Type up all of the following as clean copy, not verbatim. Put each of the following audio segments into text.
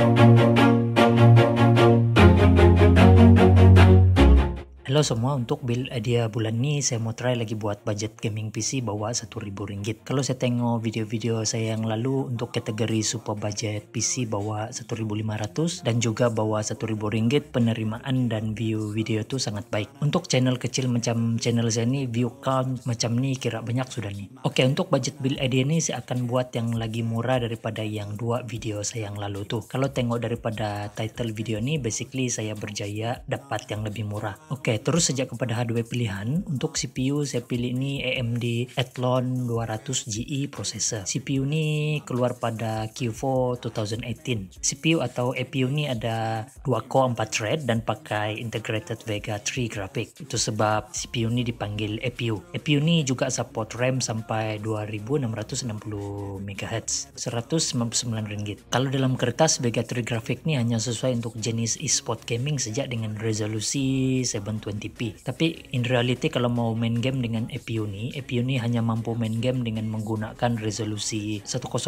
Halo semua, untuk build idea bulan ini saya mau try lagi buat budget gaming PC bawah Rp1.000. Kalau saya tengok video-video saya yang lalu untuk kategori super budget PC bawah Rp1.500 dan juga bawah Rp1.000, penerimaan dan view video itu sangat baik. Untuk channel kecil macam channel saya ini, view count macam ni kira banyak sudah nih. Oke, untuk budget build idea ini saya akan buat yang lagi murah daripada yang dua video saya yang lalu tuh. Kalau tengok daripada title video ini, basically saya berjaya dapat yang lebih murah. Oke, terus sejak kepada hardware pilihan, untuk CPU saya pilih ini AMD Athlon 200 GE processor. CPU ini keluar pada Q4 2018. CPU atau APU ini ada 2 core 4 thread dan pakai integrated Vega 3 graphic. Itu sebab CPU ini dipanggil APU. APU ini juga support RAM sampai 2660 MHz, Rp199. Kalau dalam kertas, Vega 3 graphic ini hanya sesuai untuk jenis e-sport gaming sejak dengan resolusi 720p. Tapi in reality kalau mau main game dengan APU ini hanya mampu main game dengan menggunakan resolusi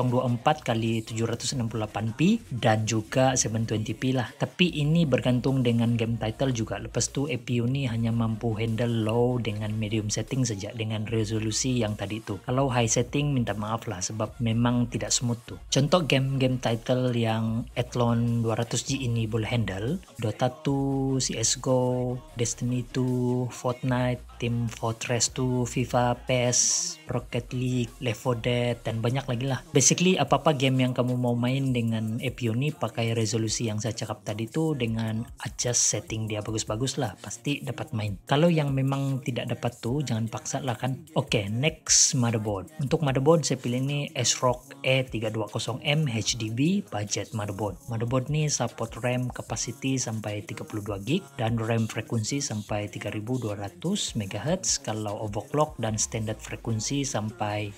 1024x768p dan juga 720p lah. Tapi ini bergantung dengan game title juga. Lepas tu APU ini hanya mampu handle low dengan medium setting saja dengan resolusi yang tadi tu. Kalau high setting minta maaf lah sebab memang tidak smooth tuh. Contoh game-game title yang Athlon 200G ini boleh handle: Dota 2, CSGO, Destiny 2, Fortnite, Team Fortress 2, FIFA, PES, Rocket League, Left 4 Dead, dan banyak lagi lah. Basically apa-apa game yang kamu mau main dengan APU ini pakai resolusi yang saya cakap tadi tuh, dengan adjust setting dia bagus-bagus lah, pasti dapat main. Kalau yang memang tidak dapat tuh jangan paksa lah kan. Oke, next motherboard. Untuk motherboard saya pilih ini ASRock E320M HDB budget motherboard. Motherboard ini support RAM capacity sampai 32GB dan RAM frekuensi sampai 3200 MHz kalau overclock, dan standard frekuensi sampai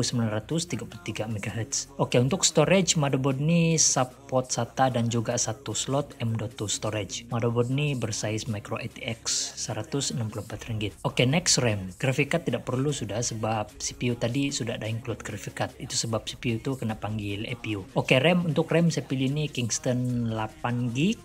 2933 MHz. Oke, untuk storage, motherboard ini support SATA dan juga satu slot M.2 storage. Motherboard ini bersize micro ATX, Rp164. Oke, next RAM. Graphic card tidak perlu sudah sebab CPU tadi sudah ada include graphic card. Itu sebab CPU itu kena panggil APU. Oke, RAM. Untuk RAM saya pilih ini Kingston 8GB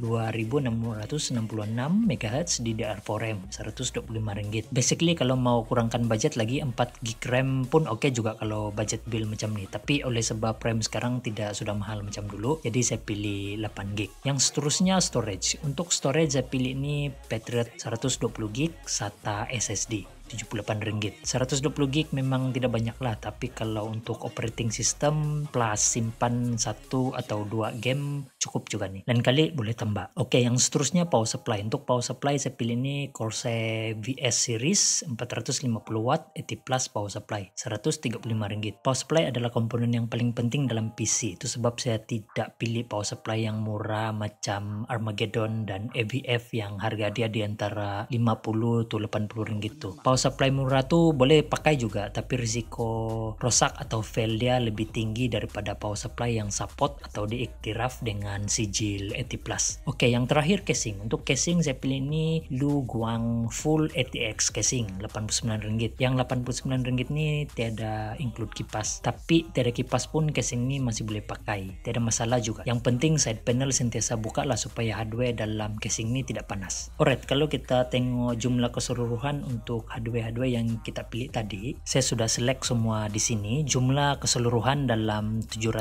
2666 MHz DDR4 RAM, Rp125. Basically kalau mau kurangkan budget lagi, 4GB RAM pun oke juga kalau budget build macam ni. Tapi oleh sebab RAM sekarang tidak sudah mahal macam dulu, jadi saya pilih 8GB. Yang seterusnya storage. Untuk storage saya pilih ini Patriot 120GB SATA SSD. Rp78. 120GB memang tidak banyak lah, tapi kalau untuk operating system plus simpan 1 atau 2 game cukup juga nih. Lain kali boleh tambah. Oke, yang seterusnya power supply. Untuk power supply saya pilih ini Corsair VS series 450W 80 plus power supply, Rp135. Power supply adalah komponen yang paling penting dalam PC. Itu sebab saya tidak pilih power supply yang murah macam Armageddon dan AVF yang harga dia di antara Rp50 to Rp80 tuh. Power supply murah tuh boleh pakai juga, tapi risiko rosak atau fail dia lebih tinggi daripada power supply yang support atau diiktiraf dengan sijil 80+. Oke, yang terakhir casing. Untuk casing saya pilih ini Lu Guang Full ATX casing, Rp89. Yang Rp89 ini tiada include kipas, tapi tiada kipas pun casing ini masih boleh pakai, tiada masalah juga. Yang penting side panel sentiasa buka lah supaya hardware dalam casing ini tidak panas. Alright, kalau kita tengok jumlah keseluruhan untuk hardware yang kita pilih tadi, saya sudah select semua di sini. Jumlah keseluruhan dalam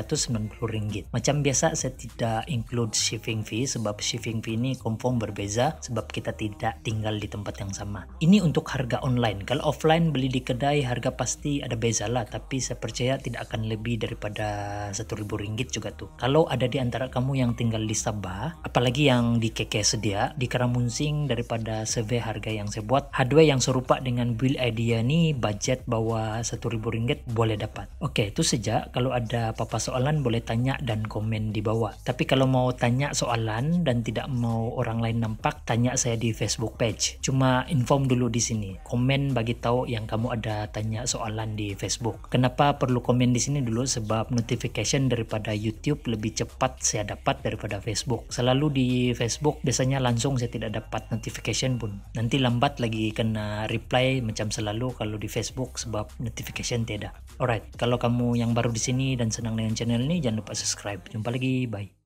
Rp790. Macam biasa saya tidak include shipping fee sebab shipping fee ini confirm berbeza sebab kita tidak tinggal di tempat yang sama. Ini untuk harga online. Kalau offline beli di kedai harga pasti ada beza lah, tapi saya percaya tidak akan lebih daripada Rp1.000 juga tuh. Kalau ada di antara kamu yang tinggal di Sabah, apalagi yang di KK sedia, di Karamunsing, daripada survei harga yang saya buat, hardware yang serupa dengan build idea nih budget bawah Rp1.000 boleh dapat. Oke, itu saja. Kalau ada apa-apa soalan boleh tanya dan komen di bawah. Tapi kalau mau tanya soalan dan tidak mau orang lain nampak, tanya saya di Facebook page. Cuma inform dulu di sini. Komen bagi tahu yang kamu ada tanya soalan di Facebook. Kenapa perlu komen di sini dulu? Sebab notification daripada YouTube lebih cepat saya dapat daripada Facebook. Selalu di Facebook biasanya langsung saya tidak dapat notification pun. Nanti lambat lagi kena reply macam selalu kalau di Facebook sebab notification tidak. Alright, kalau kamu yang baru di sini dan senang dengan channel ini, jangan lupa subscribe. Jumpa lagi, bye.